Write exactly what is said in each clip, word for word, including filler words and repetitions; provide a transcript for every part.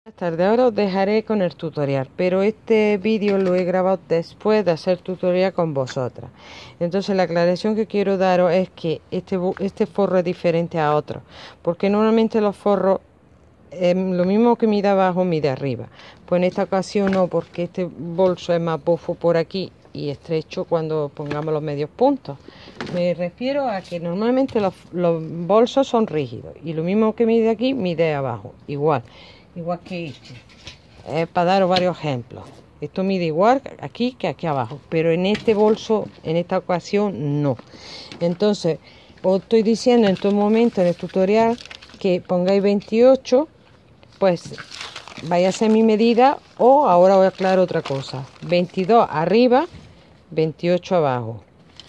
Buenas tardes, ahora os dejaré con el tutorial, pero este vídeo lo he grabado después de hacer tutorial con vosotras. Entonces la aclaración que quiero daros es que este, este forro es diferente a otros, porque normalmente los forros, eh, lo mismo que mide abajo, mide arriba. Pues en esta ocasión no, porque este bolso es más bofo por aquí y estrecho cuando pongamos los medios puntos. Me refiero a que normalmente los, los bolsos son rígidos y lo mismo que mide aquí, mide abajo, igual. Igual que este, eh, para daros varios ejemplos. Esto mide igual aquí que aquí abajo, pero en este bolso, en esta ocasión, no. Entonces, os estoy diciendo en todo momento en el tutorial que pongáis veintiocho, pues vaya a ser mi medida, o ahora os aclaro otra cosa: veintidós arriba, veintiocho abajo.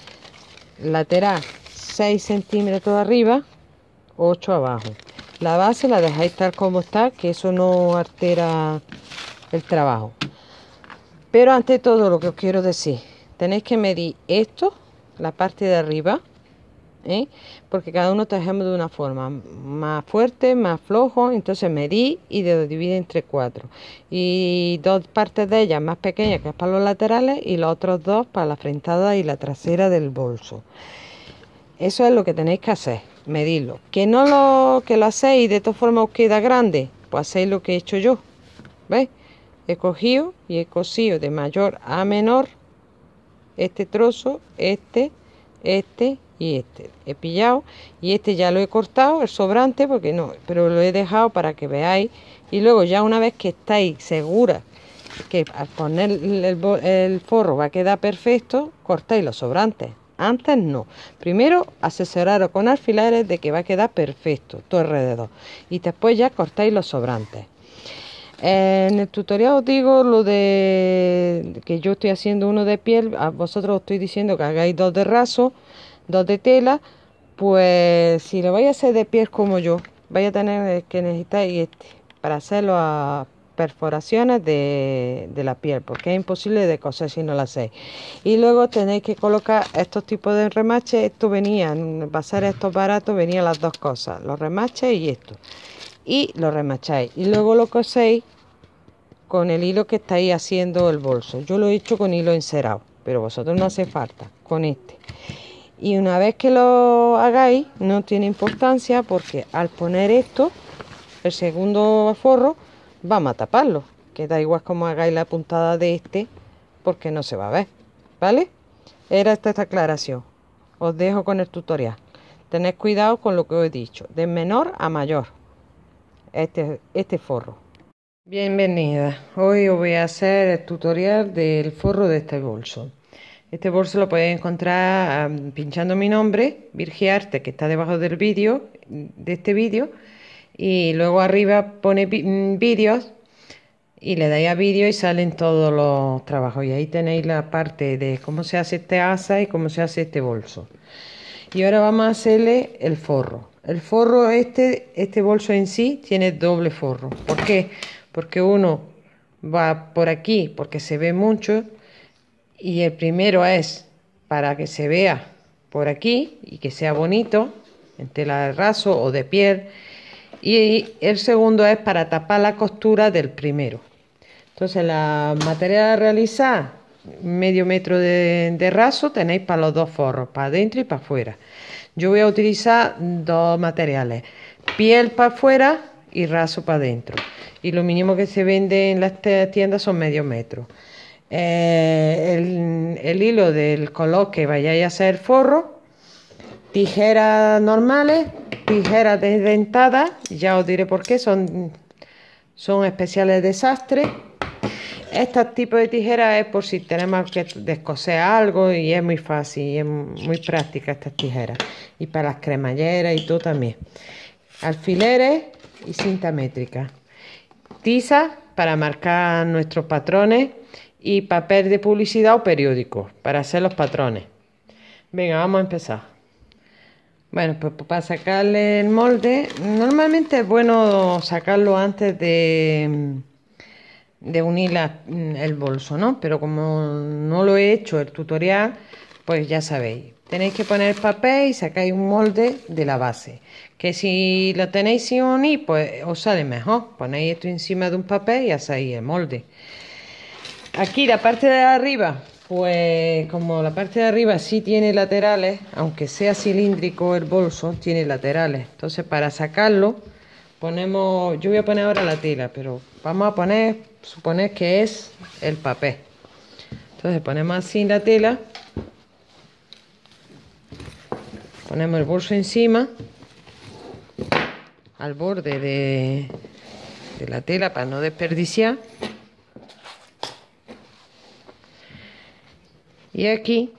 Lateral seis centímetros arriba, ocho abajo. La base la dejáis tal como está, que eso no altera el trabajo. Pero ante todo, lo que os quiero decir, tenéis que medir esto, la parte de arriba, ¿eh? Porque cada uno trabajamos de una forma, más fuerte, más flojo. Entonces medí y lo divide entre cuatro. Y dos partes de ellas más pequeñas, que es para los laterales, y los otros dos para la frentada y la trasera del bolso. Eso es lo que tenéis que hacer, medirlo. Que no lo, que lo hacéis y de todas formas os queda grande, pues hacéis lo que he hecho yo. ¿Veis? He cogido y he cosido de mayor a menor este trozo, este, este y este. He pillado y este ya lo he cortado, el sobrante, porque no, pero lo he dejado para que veáis. Y luego ya una vez que estáis seguras que al poner el, el forro va a quedar perfecto, cortáis los sobrantes. Antes no. Primero asesoraros con alfileres de que va a quedar perfecto todo alrededor. Y después ya cortáis los sobrantes. Eh, en el tutorial os digo lo de que yo estoy haciendo uno de piel. A vosotros os estoy diciendo que hagáis dos de raso, dos de tela. Pues si lo vais a hacer de piel como yo, vais a tener que necesitar este para hacerlo a perforaciones de, de la piel, porque es imposible de coser si no lo hacéis. Y luego tenéis que colocar estos tipos de remaches. Esto venía, va a ser estos baratos, venían las dos cosas, los remaches y esto, y lo remacháis y luego lo coséis con el hilo que estáis haciendo el bolso. Yo lo he hecho con hilo encerado, pero vosotros no hace falta con este. Y una vez que lo hagáis, no tiene importancia, porque al poner esto, el segundo forro, vamos a taparlo, que da igual como hagáis la puntada de este, porque no se va a ver, ¿vale? Era esta, esta aclaración. Os dejo con el tutorial. Tened cuidado con lo que os he dicho, de menor a mayor, este, este forro. Bienvenida, hoy os voy a hacer el tutorial del forro de este bolso. Este bolso lo podéis encontrar um, pinchando mi nombre, Virgiarte, que está debajo del vídeo, de este vídeo. Y luego arriba pone vídeos y le dais a vídeo y salen todos los trabajos. Y ahí tenéis la parte de cómo se hace este asa y cómo se hace este bolso. Y ahora vamos a hacerle el forro. El forro, este, este bolso en sí tiene doble forro. ¿Por qué? Porque uno va por aquí porque se ve mucho. Y el primero es para que se vea por aquí y que sea bonito, en tela de raso o de piel. Y el segundo es para tapar la costura del primero. Entonces la material a realizar, medio metro de, de raso tenéis para los dos forros, para adentro y para afuera. Yo voy a utilizar dos materiales, piel para afuera y raso para adentro. Y lo mínimo que se vende en las tiendas son medio metro. Eh, el, el hilo del color que vayáis a hacer el forro, tijeras normales, tijeras desdentadas, ya os diré por qué, son, son especiales de sastre. Este tipo de tijeras es por si tenemos que descoser algo, y es muy fácil y es muy práctica estas tijeras. Y para las cremalleras y todo también. Alfileres y cinta métrica. Tiza para marcar nuestros patrones y papel de publicidad o periódico para hacer los patrones. Venga, vamos a empezar. Bueno, pues para sacarle el molde, normalmente es bueno sacarlo antes de, de unir la, el bolso, ¿no? Pero como no lo he hecho el tutorial, pues ya sabéis, tenéis que poner papel y sacáis un molde de la base. Que si lo tenéis sin unir, pues os sale mejor. Ponéis esto encima de un papel y hacéis el molde. Aquí la parte de arriba, pues como la parte de arriba sí tiene laterales, aunque sea cilíndrico el bolso, tiene laterales. Entonces para sacarlo, ponemos, yo voy a poner ahora la tela, pero vamos a poner, suponer que es el papel. Entonces ponemos así la tela, ponemos el bolso encima, al borde de, de la tela para no desperdiciar. Y aquí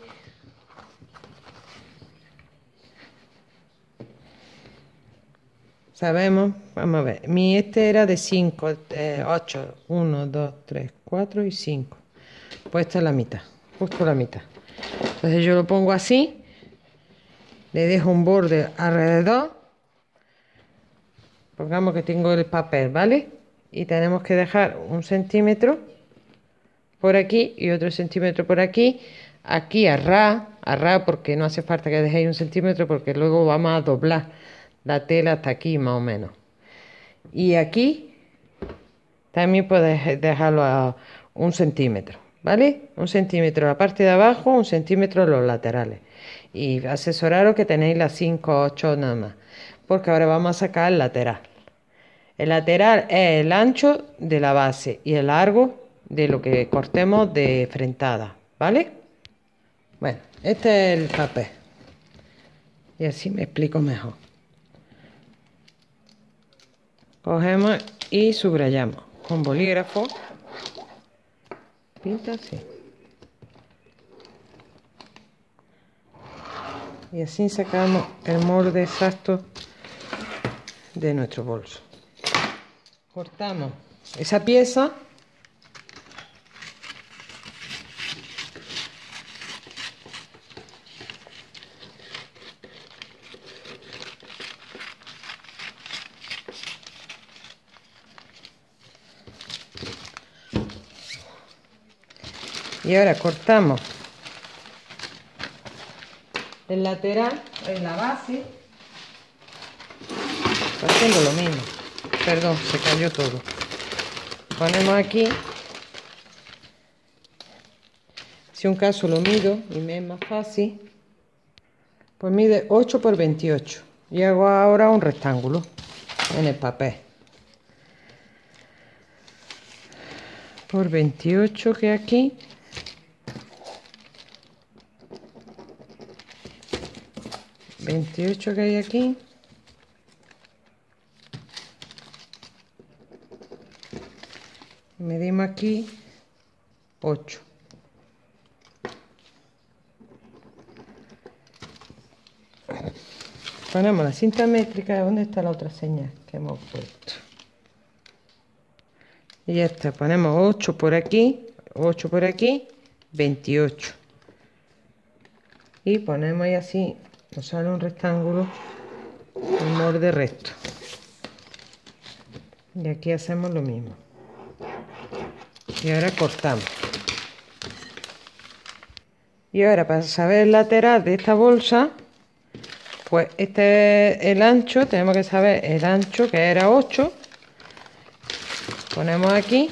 sabemos, vamos a ver, mi este era de cinco, ocho, uno, dos, tres, cuatro y cinco. Pues esta es la mitad, justo la mitad. Entonces yo lo pongo así, le dejo un borde alrededor, pongamos que tengo el papel, ¿vale? Y tenemos que dejar un centímetro por aquí y otro centímetro por aquí. Aquí a ras, a ras, porque no hace falta que dejéis un centímetro, porque luego vamos a doblar la tela hasta aquí más o menos. Y aquí también puedes dejarlo a un centímetro, ¿vale? Un centímetro la parte de abajo, un centímetro los laterales. Y asesoraros que tenéis las cinco, ocho nada más, porque ahora vamos a sacar el lateral. El lateral es el ancho de la base y el largo de lo que cortemos de frentada, ¿vale? Bueno, este es el papel. Y así me explico mejor. Cogemos y subrayamos con bolígrafo. Pinta así. Y así sacamos el molde exacto de nuestro bolso. Cortamos esa pieza. Y ahora cortamos el lateral en la base, haciendo lo mismo. Perdón, se cayó todo. Ponemos aquí, si un caso lo mido y me es más fácil, pues mide ocho por veintiocho y hago ahora un rectángulo en el papel por veintiocho que aquí. veintiocho que hay aquí. Medimos aquí ocho. Ponemos la cinta métrica. ¿Dónde está la otra señal que hemos puesto? Y ya está. Ponemos ocho por aquí, ocho por aquí, veintiocho. Y ponemos ahí así, nos sale un rectángulo, un molde recto. Y aquí hacemos lo mismo. Y ahora cortamos. Y ahora para saber el lateral de esta bolsa, pues este es el ancho, tenemos que saber el ancho que era ocho. Ponemos aquí.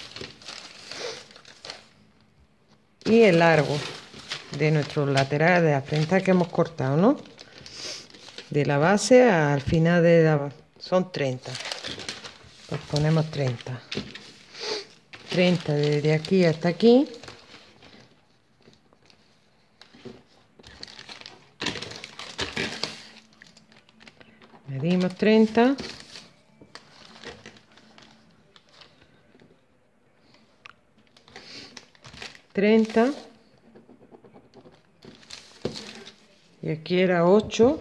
Y el largo de nuestro lateral de la frente que hemos cortado, ¿no? De la base al final de la... son treinta. Pues ponemos treinta. treinta desde aquí hasta aquí. Medimos treinta. treinta. Y aquí era ocho.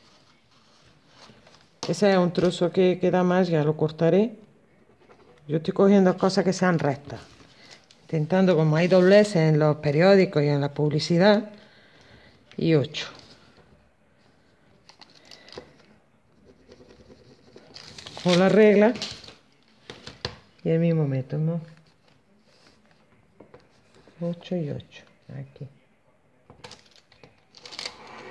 Ese es un trozo que queda más, ya lo cortaré. Yo estoy cogiendo cosas que sean rectas. Intentando, como hay dobleces en los periódicos y en la publicidad. Y ocho. Con la regla y el mismo método. ocho y ocho. Aquí.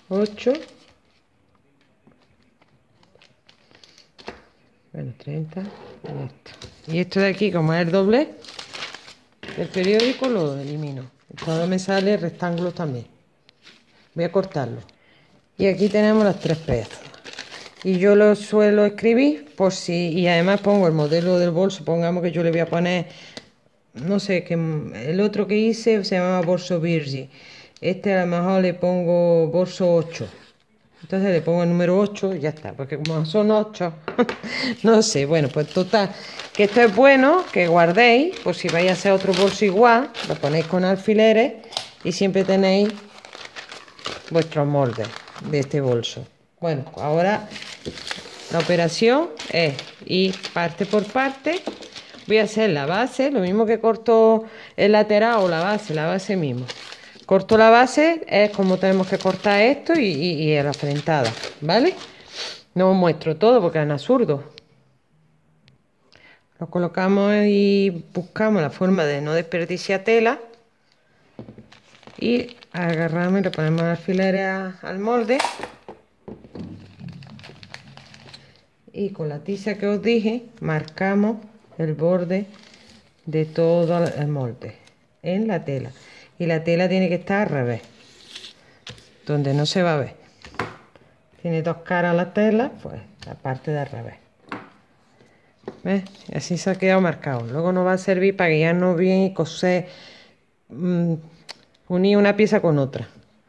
ocho, bueno, treinta y esto. Y esto de aquí, como es el doble del periódico, lo elimino. Todo me sale rectángulos también. Voy a cortarlo. Y aquí tenemos las tres piezas. Y yo lo suelo escribir por si, y además pongo el modelo del bolso, pongamos que yo le voy a poner, no sé, que el otro que hice se llamaba bolso Virgi. Este a lo mejor le pongo bolso ocho. Entonces le pongo el número ocho y ya está, porque como son ocho, no sé, bueno, pues total, que esto es bueno, que guardéis, por si vais a hacer otro bolso igual, lo ponéis con alfileres y siempre tenéis vuestros moldes de este bolso. Bueno, ahora la operación es ir parte por parte. Voy a hacer la base, lo mismo que corto el lateral o la base, la base mismo. Corto la base, es como tenemos que cortar esto y, y, y la frentada, ¿vale? No os muestro todo porque es absurdo. Lo colocamos y buscamos la forma de no desperdiciar tela. Y agarramos y le ponemos alfileres a, al molde. Y con la tiza que os dije, marcamos el borde de todo el molde en la tela. Y la tela tiene que estar al revés, donde no se va a ver. Tiene dos caras la tela, pues la parte de al revés. ¿Ves? Y así se ha quedado marcado. Luego nos va a servir para guiarnos bien y coser, mmm, unir una pieza con otra.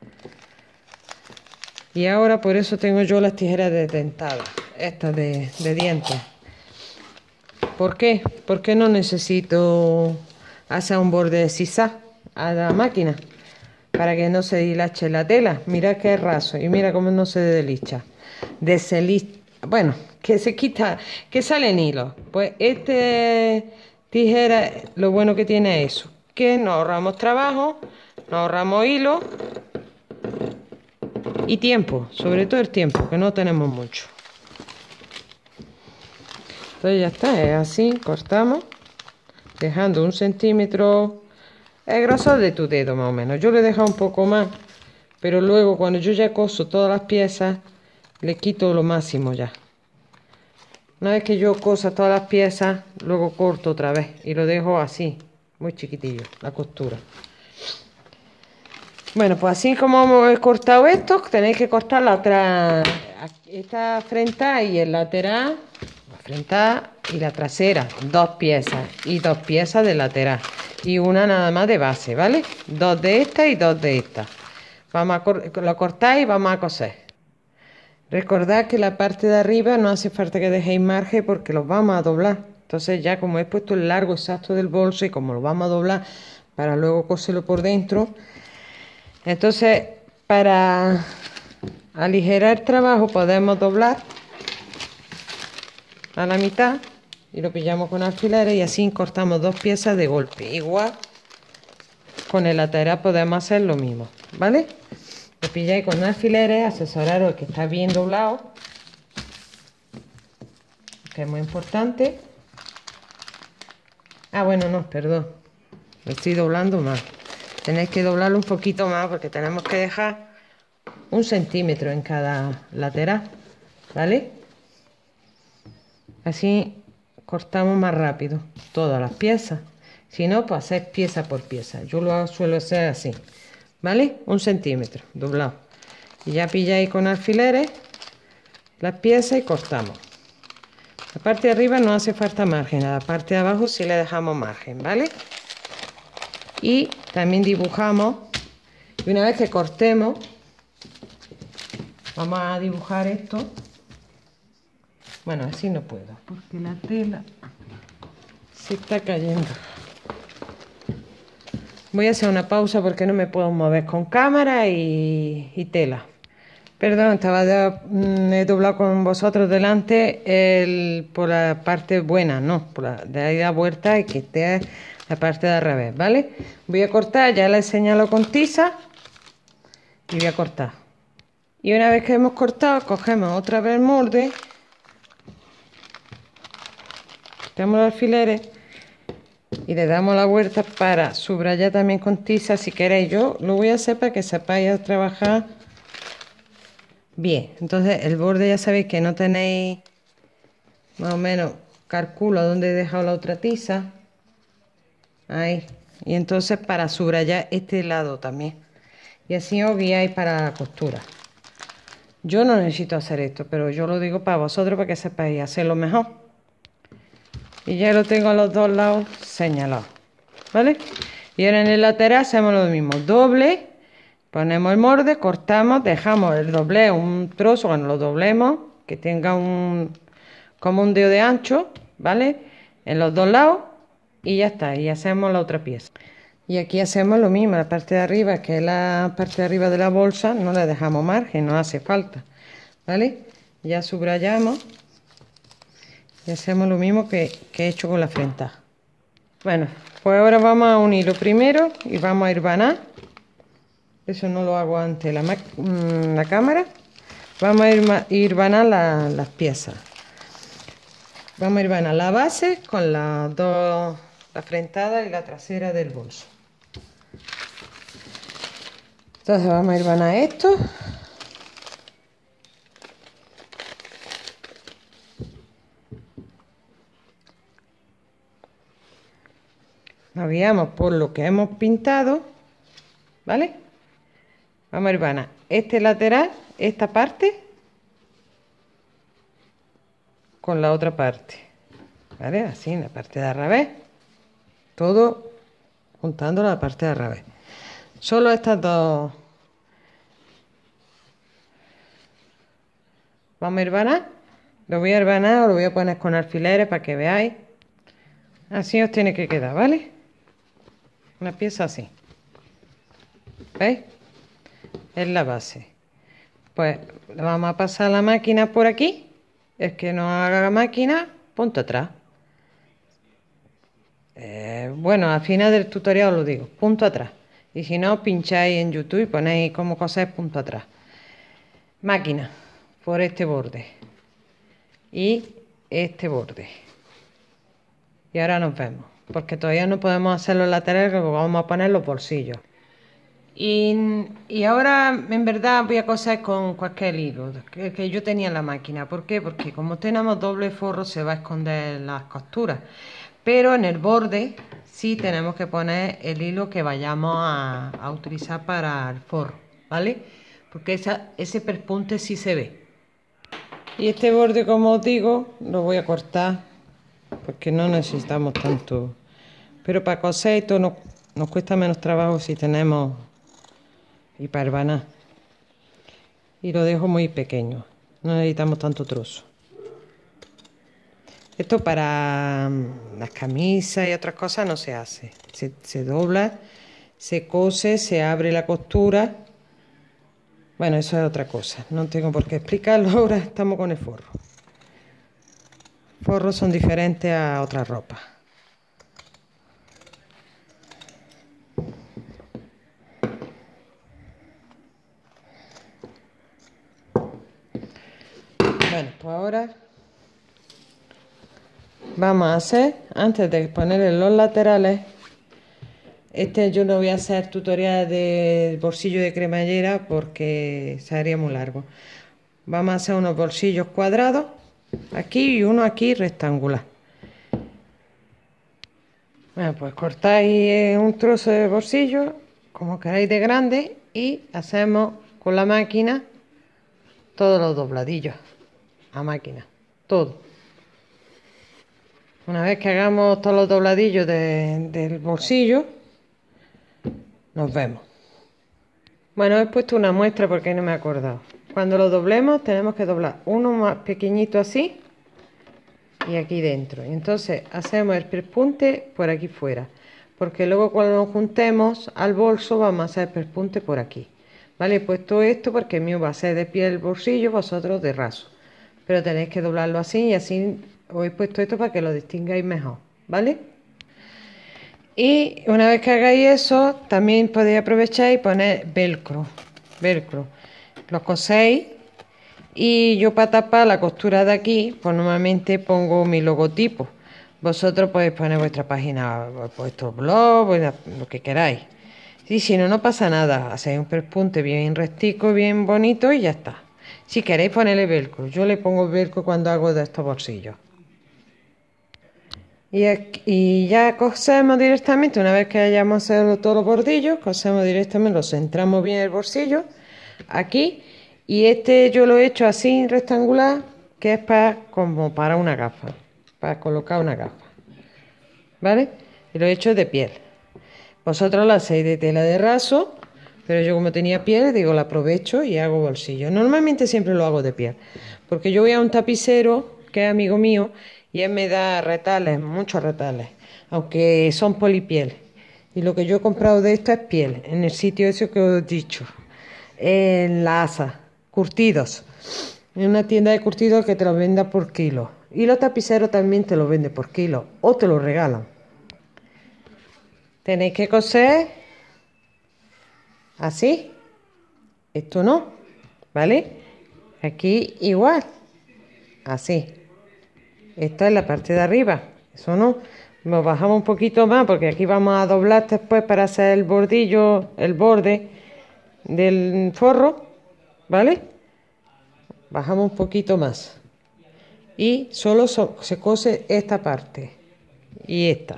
Y ahora por eso tengo yo las tijeras de dentada, estas de, de dientes. ¿Por qué? Porque no necesito hacer un borde de sisá a la máquina para que no se dilache la tela. Mira qué raso y mira cómo no se deslicha. Deslicha, bueno, que se quita, que salen hilos. Pues este tijera, lo bueno que tiene es eso, que nos ahorramos trabajo, nos ahorramos hilo y tiempo, sobre todo el tiempo, que no tenemos mucho. Entonces ya está, es así, cortamos, dejando un centímetro, el grosor de tu dedo más o menos. Yo le he dejado un poco más, pero luego cuando yo ya coso todas las piezas, le quito lo máximo ya. Una vez que yo cosa todas las piezas, luego corto otra vez y lo dejo así, muy chiquitillo, la costura. Bueno, pues así como he cortado esto, tenéis que cortar la otra, esta frentada y el lateral, la frentada y la trasera, dos piezas y dos piezas de lateral y una nada más de base, ¿vale? Dos de esta y dos de esta. Vamos a lo cortáis y vamos a coser. Recordad que la parte de arriba no hace falta que dejéis margen porque los vamos a doblar. Entonces ya como he puesto el largo exacto del bolso y como lo vamos a doblar para luego coserlo por dentro, entonces para aligerar el trabajo podemos doblar a la mitad y lo pillamos con alfileres y así cortamos dos piezas de golpe. Igual con el lateral podemos hacer lo mismo, ¿vale? Lo pilláis con alfileres, asesoraros que está bien doblado, que es muy importante. Ah, bueno, no, perdón, lo estoy doblando más. Tenéis que doblarlo un poquito más porque tenemos que dejar un centímetro en cada lateral, ¿vale? Así cortamos más rápido todas las piezas. Si no, pues hacer pieza por pieza. Yo lo suelo hacer así, ¿vale? Un centímetro doblado. Y ya pilláis con alfileres las piezas y cortamos. La parte de arriba no hace falta margen, a la parte de abajo sí le dejamos margen, ¿vale? Y también dibujamos, y una vez que cortemos, vamos a dibujar esto. Bueno, así no puedo, porque la tela se está cayendo. Voy a hacer una pausa porque no me puedo mover con cámara y, y tela. Perdón, estaba de, mm, he doblado con vosotros delante el, por la parte buena, no, por la de ahí da vuelta y que esté la parte de al revés, ¿vale? Voy a cortar, ya la he señalado con tiza y voy a cortar. Y una vez que hemos cortado, cogemos otra vez el molde, quitamos los alfileres y le damos la vuelta para subrayar también con tiza si queréis. Yo lo voy a hacer para que sepáis a trabajar Bien, entonces el borde ya sabéis que no tenéis, más o menos calculo dónde he dejado la otra tiza. Ahí. Y entonces para subrayar este lado también. Y así os guiáis para la costura. Yo no necesito hacer esto, pero yo lo digo para vosotros para que sepáis hacerlo mejor. Y ya lo tengo a los dos lados señalados, ¿vale? Y ahora en el lateral hacemos lo mismo, doble, ponemos el molde, cortamos, dejamos el doblez un trozo cuando lo doblemos, que tenga un como un dedo de ancho, ¿vale? En los dos lados y ya está, y hacemos la otra pieza. Y aquí hacemos lo mismo, la parte de arriba, que es la parte de arriba de la bolsa, no le dejamos margen, no hace falta, ¿vale? Ya subrayamos y hacemos lo mismo que, que he hecho con la frente. Bueno, pues ahora vamos a unirlo primero y vamos a hilvanar. Eso no lo hago ante la, la cámara. Vamos a hilvanar la, las piezas. Vamos a hilvanar la base con las dos, la frentada y la trasera del bolso. Entonces vamos a hilvanar esto. Nos guiamos por lo que hemos pintado, ¿vale? Vamos a hilvanar este lateral, esta parte, con la otra parte, ¿vale? Así, en la parte de al revés, todo juntando la parte de al revés. Solo estas dos. Vamos a hilvanar, lo voy a hilvanar o lo voy a poner con alfileres para que veáis. Así os tiene que quedar, ¿vale? Una pieza así, ¿veis? Es la base. Pues le vamos a pasar la máquina por aquí. El que no haga la máquina, punto atrás. Eh, bueno, al final del tutorial os lo digo, punto atrás. Y si no, pincháis en YouTube y ponéis cómo coser punto atrás. Máquina por este borde y este borde. Y ahora nos vemos, porque todavía no podemos hacer los laterales, que vamos a poner los bolsillos. Y, y ahora en verdad voy a coser con cualquier hilo que, que yo tenía en la máquina. ¿Por qué? Porque como tenemos doble forro se va a esconder las costuras. Pero en el borde sí tenemos que poner el hilo que vayamos a, a utilizar para el forro, ¿vale? Porque esa, ese perpunte sí se ve. Y este borde, como os digo, lo voy a cortar porque no necesitamos tanto. Pero para coser esto nos, nos cuesta menos trabajo si tenemos y para hilvanar. Y lo dejo muy pequeño, no necesitamos tanto trozo. Esto para las camisas y otras cosas no se hace. Se, se dobla, se cose, se abre la costura. Bueno, eso es otra cosa. No tengo por qué explicarlo ahora. Estamos con el forro. Forros son diferentes a otras ropas. Bueno, pues ahora vamos a hacer, antes de ponerle los laterales, este yo no voy a hacer tutorial de bolsillo de cremallera porque sería muy largo. Vamos a hacer unos bolsillos cuadrados aquí y uno aquí rectangular. Bueno, pues cortáis un trozo de bolsillo como queráis de grande y hacemos con la máquina todos los dobladillos a máquina, todo. Una vez que hagamos todos los dobladillos de, del bolsillo, nos vemos. Bueno, he puesto una muestra porque no me he acordado. Cuando lo doblemos tenemos que doblar uno más pequeñito así y aquí dentro. Y entonces hacemos el pespunte por aquí fuera, porque luego cuando nos juntemos al bolso vamos a hacer el pespunte por aquí. Vale, he puesto esto porque el mío va a ser de pie el bolsillo, vosotros de raso. Pero tenéis que doblarlo así y así os he puesto esto para que lo distingáis mejor, ¿vale? Y una vez que hagáis eso, también podéis aprovechar y poner velcro, velcro. Lo coséis y yo para tapar la costura de aquí, pues normalmente pongo mi logotipo. Vosotros podéis poner vuestra página, vuestro blog, lo que queráis. Y si no, no pasa nada. Hacéis un pespunte bien rectico, bien bonito y ya está. Si queréis ponerle velcro, yo le pongo velcro cuando hago de estos bolsillos. Y, aquí, y ya cosemos directamente, una vez que hayamos hecho todos los bordillos, cosemos directamente, lo centramos bien el bolsillo, aquí. Y este yo lo he hecho así, rectangular, que es para, como para una gafa, para colocar una gafa, ¿vale? Y lo he hecho de piel. Vosotros lo hacéis de tela de raso, pero yo como tenía piel, digo, la aprovecho y hago bolsillo. Normalmente siempre lo hago de piel, porque yo voy a un tapicero, que es amigo mío, y él me da retales, muchos retales, aunque son polipiel. Y lo que yo he comprado de esto es piel, en el sitio ese que os he dicho, en la Asa, curtidos. En una tienda de curtidos que te lo venda por kilo. Y los tapiceros también te lo venden por kilo, o te lo regalan. Tenéis que coser así, esto no, ¿vale? Aquí igual, así. Esta es la parte de arriba, eso no. Nos bajamos un poquito más porque aquí vamos a doblar después para hacer el bordillo, el borde del forro, ¿vale? Bajamos un poquito más. Y solo so, se cose esta parte y esta.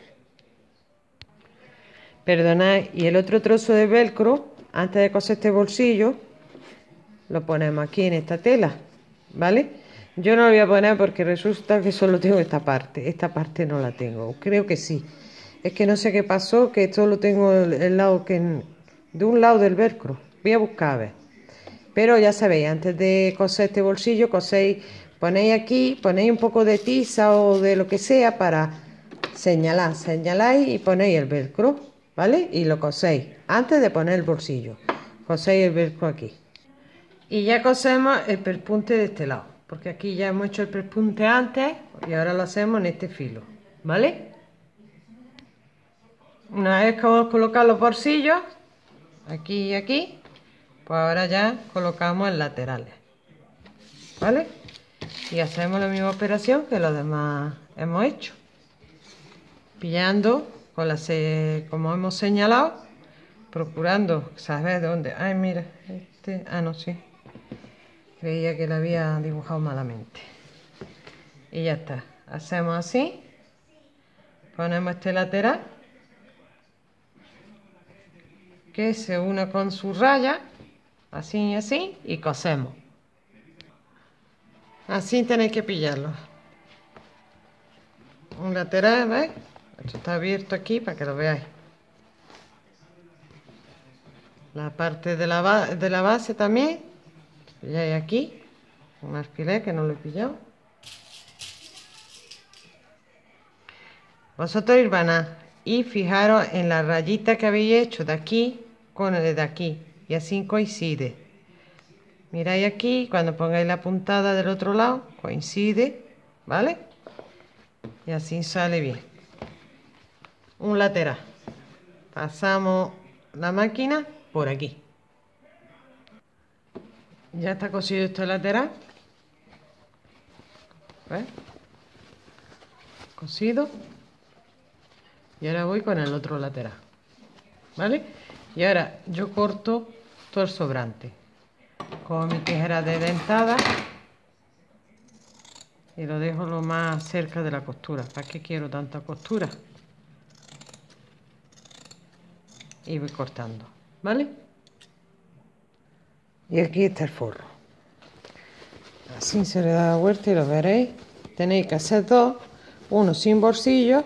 Perdonad, y el otro trozo de velcro, antes de coser este bolsillo, lo ponemos aquí en esta tela, ¿vale? Yo no lo voy a poner porque resulta que solo tengo esta parte, esta parte no la tengo, creo que sí. Es que no sé qué pasó, que solo tengo el, el lado que, de un lado del velcro, voy a buscar a ver. Pero ya sabéis, antes de coser este bolsillo, coséis, ponéis aquí, ponéis un poco de tiza o de lo que sea para señalar, señaláis y ponéis el velcro, ¿vale? Y lo coséis antes de poner el bolsillo, coséis el velcro aquí. Y ya cosemos el perpunte de este lado, porque aquí ya hemos hecho el perpunte antes y ahora lo hacemos en este filo, ¿vale? Una vez que hemos colocado los bolsillos, aquí y aquí, pues ahora ya colocamos el laterales, ¿vale? Y hacemos la misma operación que los demás hemos hecho, pillando con la se como hemos señalado, procurando saber dónde. Ay, mira, este, ah, no, sí, creía que lo había dibujado malamente. Y ya está, hacemos así, ponemos este lateral que se une con su raya, así y así, y cosemos. Así tenéis que pillarlo. Un lateral, ¿veis? Esto está abierto aquí para que lo veáis. La parte de la, ba de la base también. Pilláis aquí. Un alfiler que no lo he pillado. Vosotros irvanáis y fijaros en la rayita que habéis hecho de aquí con el de aquí. Y así coincide. Miráis aquí, cuando pongáis la puntada del otro lado, coincide, ¿vale? Y así sale bien. Un lateral. Pasamos la máquina por aquí. Ya está cosido este lateral. ¿Ves? Cosido. Y ahora voy con el otro lateral. ¿Vale? Y ahora yo corto todo el sobrante con mi tijera de dentada y lo dejo lo más cerca de la costura. ¿Para qué quiero tanta costura? Y voy cortando, ¿vale? Y aquí está el forro. Así se le da la vuelta y lo veréis. Tenéis que hacer dos, uno sin bolsillo,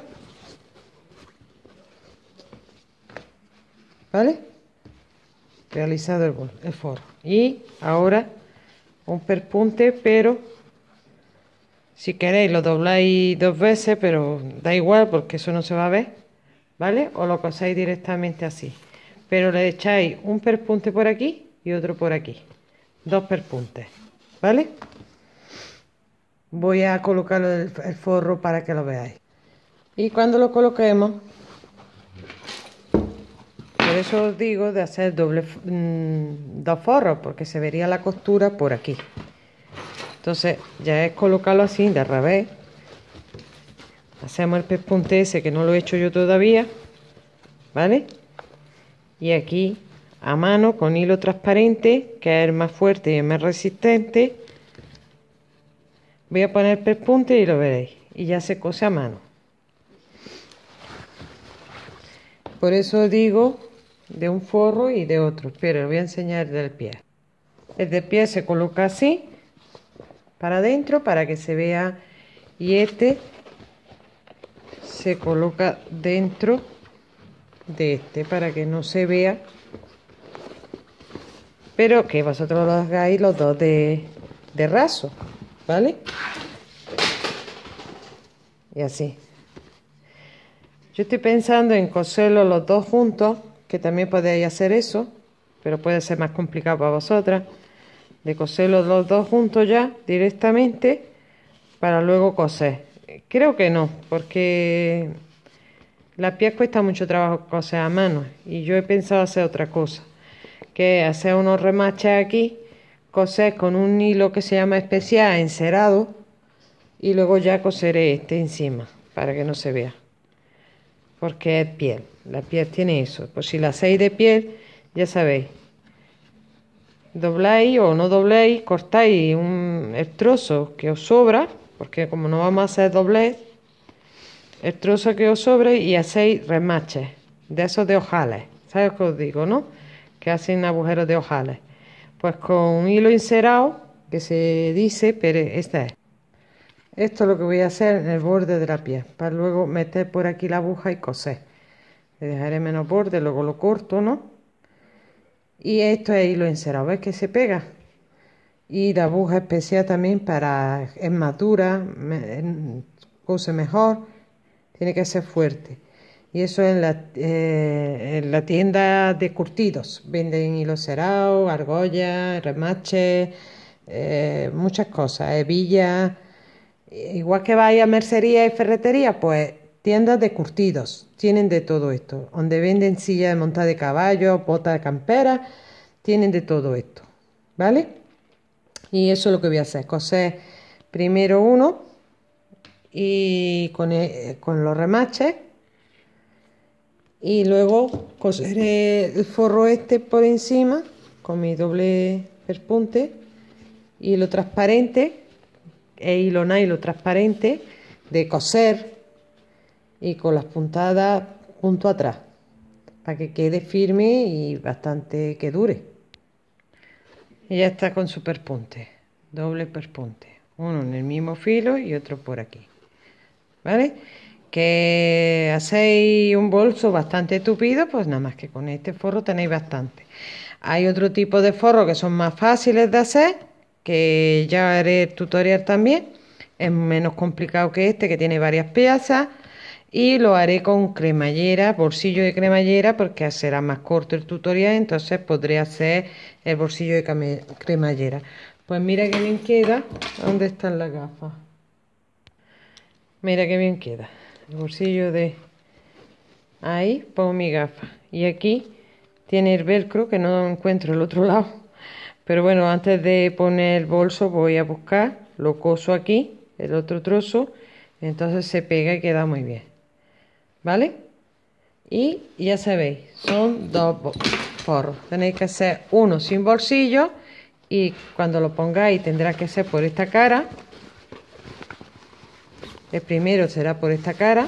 ¿vale? Realizado el, el forro. Y ahora un perpunte, pero si queréis lo dobláis dos veces, pero da igual porque eso no se va a ver, ¿vale? O lo cosáis directamente así. Pero le echáis un perpunte por aquí y otro por aquí. Dos perpuntes, ¿vale? Voy a colocar el, el forro para que lo veáis. Y cuando lo coloquemos, por eso os digo de hacer doble, mmm, dos forros, porque se vería la costura por aquí. Entonces ya es colocarlo así de revés. Hacemos el pespunte ese que no lo he hecho yo todavía, ¿vale? Y aquí a mano con hilo transparente, que es el más fuerte y el más resistente. Voy a poner pespunte y lo veréis, y ya se cose a mano. Por eso digo de un forro y de otro, pero os voy a enseñar el del pie. El del pie se coloca así para adentro para que se vea, y este se coloca dentro de este para que no se vea, pero que vosotros lo hagáis los dos de, de raso, ¿vale? Y así. Yo estoy pensando en coserlos los dos juntos, que también podéis hacer eso, pero puede ser más complicado para vosotras, de coserlos los dos juntos ya directamente para luego coser. Creo que no, porque la piel cuesta mucho trabajo coser a mano, y yo he pensado hacer otra cosa, que es hacer unos remaches aquí, coser con un hilo que se llama especial encerado, y luego ya coseré este encima para que no se vea, porque es piel, la piel tiene eso. Pues si la hacéis de piel, ya sabéis, dobláis o no dobléis, cortáis un, el trozo que os sobra, porque como no vamos a hacer doblez, el trozo que os sobra, y hacéis remaches de esos de ojales. ¿Sabes lo que os digo, no? Que hacen agujeros de ojales. Pues con un hilo encerado, que se dice, pero este es. Esto es lo que voy a hacer en el borde de la piel, para luego meter por aquí la aguja y coser. Le dejaré menos borde, luego lo corto, ¿no? Y esto es hilo encerado, ¿ves que se pega? Y la aguja especial también para, es más dura, cose mejor, tiene que ser fuerte. Y eso en la, eh, en la tienda de curtidos, venden hilo cerado, argolla, remache, eh, muchas cosas, hebillas. Igual que vais a mercería y ferretería, pues tiendas de curtidos, tienen de todo esto, donde venden sillas de montar de caballo, botas de campera, tienen de todo esto, ¿vale? Y eso es lo que voy a hacer, coser primero uno y con, el, con los remaches, y luego coseré el forro este por encima con mi doble pespunte, hilo transparente e hilo nylon transparente de coser, y con las puntadas punto atrás para que quede firme y bastante que dure. Y ya está con su perpunte, doble perpunte, uno en el mismo filo y otro por aquí, ¿vale? Que hacéis un bolso bastante tupido, pues nada más que con este forro tenéis bastante. Hay otro tipo de forro que son más fáciles de hacer, que ya haré el tutorial también, es menos complicado que este, que tiene varias piezas, y lo haré con cremallera, bolsillo de cremallera, porque será más corto el tutorial, entonces podré hacer el bolsillo de cremallera. Pues mira que bien queda. ¿Dónde están las gafas? Mira que bien queda el bolsillo de... Ahí pongo mi gafa, y aquí tiene el velcro, que no encuentro el otro lado. Pero bueno, antes de poner el bolso voy a buscar, lo coso aquí, el otro trozo, entonces se pega y queda muy bien, ¿vale? Y ya sabéis, son dos forros, tenéis que hacer uno sin bolsillo, y cuando lo pongáis tendrá que ser por esta cara. El primero será por esta cara,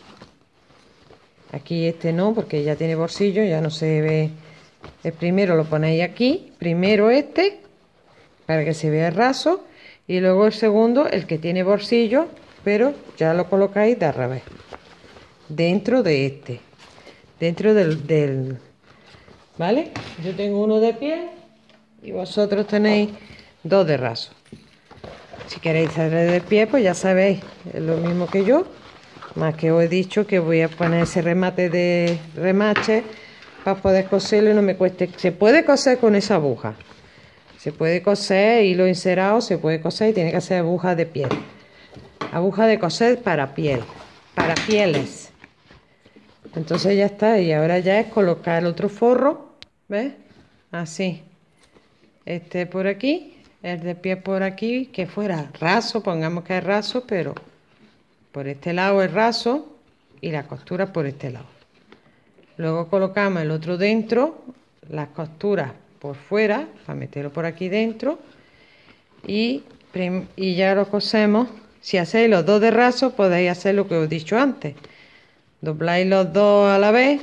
aquí este no, porque ya tiene bolsillo, ya no se ve. El primero lo ponéis aquí, primero este, para que se vea el raso, y luego el segundo, el que tiene bolsillo, pero ya lo colocáis de al revés, dentro de este, dentro del, del... ¿Vale? Yo tengo uno de piel y vosotros tenéis dos de raso. Si queréis hacer de pie, pues ya sabéis, es lo mismo que yo, más que os he dicho que voy a poner ese remate de remache para poder coserlo y no me cueste. Se puede coser con esa aguja, se puede coser hilo encerado, se puede coser, y tiene que ser aguja de piel, aguja de coser para piel, para pieles. Entonces ya está, y ahora ya es colocar el otro forro, ¿ves? Así, este por aquí, el de pie por aquí, que fuera raso, pongamos que es raso, pero por este lado es raso y la costura por este lado. Luego colocamos el otro dentro las costuras por fuera para meterlo por aquí dentro y, y ya lo cosemos. Si hacéis los dos de raso podéis hacer lo que os he dicho antes, dobláis los dos a la vez,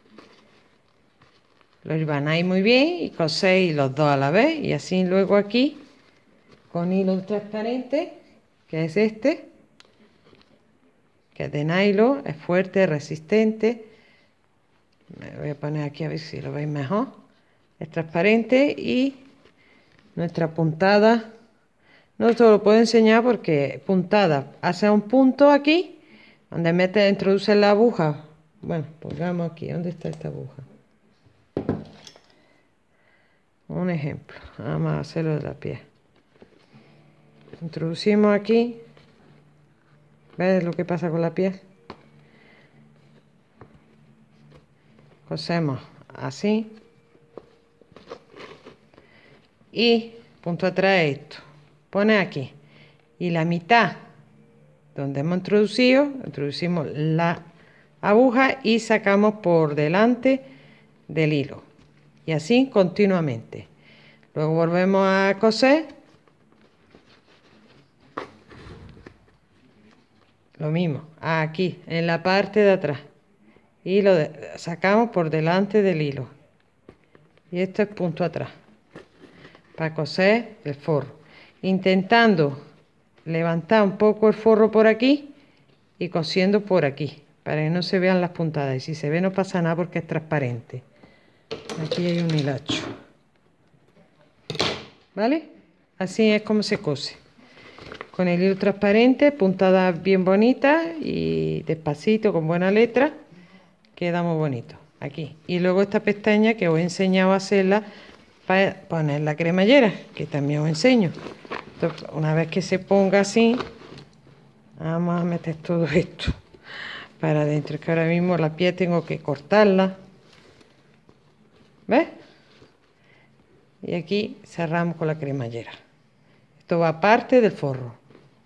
lo hilvanáis muy bien y coséis los dos a la vez, y así luego aquí con hilo transparente, que es este, que es de nylon, es fuerte, resistente. Me voy a poner aquí a ver si lo veis mejor. Es transparente y nuestra puntada, no os lo puedo enseñar porque puntada, hace un punto aquí donde metes, introduces la aguja. Bueno, pongamos aquí, ¿dónde está esta aguja? Un ejemplo, vamos a hacerlo de la piel. Introducimos aquí, ¿ves lo que pasa con la piel? Cosemos así y punto atrás esto, pone aquí y la mitad donde hemos introducido, introducimos la aguja y sacamos por delante del hilo, y así continuamente. Luego volvemos a coser lo mismo aquí en la parte de atrás y lo de, sacamos por delante del hilo, y esto es punto atrás para coser el forro, intentando levantar un poco el forro por aquí y cosiendo por aquí para que no se vean las puntadas, y si se ve no pasa nada porque es transparente. Aquí hay un hilacho, ¿vale? Así es como se cose, con el hilo transparente, puntadas bien bonitas y despacito con buena letra, queda muy bonito aquí. Y luego esta pestaña que os he enseñado a hacerla para poner la cremallera, que también os enseño. Entonces, una vez que se ponga así, vamos a meter todo esto para adentro, que ahora mismo la piel tengo que cortarla, ¿ves? Y aquí cerramos con la cremallera. Esto va aparte del forro.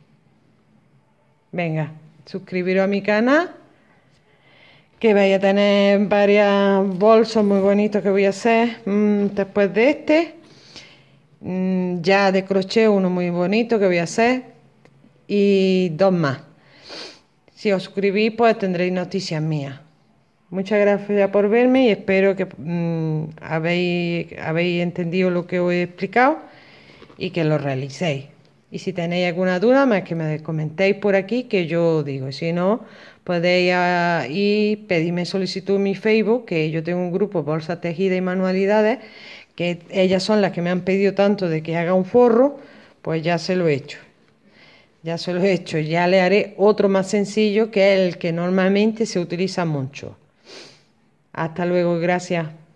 Venga, suscribiros a mi canal, que vais a tener varios bolsos muy bonitos que voy a hacer mmm, después de este. Mm, ya de crochet uno muy bonito que voy a hacer y dos más. Si os suscribís pues tendréis noticias mías. Muchas gracias por verme y espero que mmm, habéis, habéis entendido lo que os he explicado y que lo realicéis. Y si tenéis alguna duda, más que me comentéis por aquí, que yo digo. Si no, podéis uh, ir pedirme solicitud en mi Facebook, que yo tengo un grupo Bolsa Tejida y Manualidades, que ellas son las que me han pedido tanto de que haga un forro, pues ya se lo he hecho. Ya se lo he hecho. Ya le haré otro más sencillo, que es el que normalmente se utiliza mucho. Hasta luego, gracias.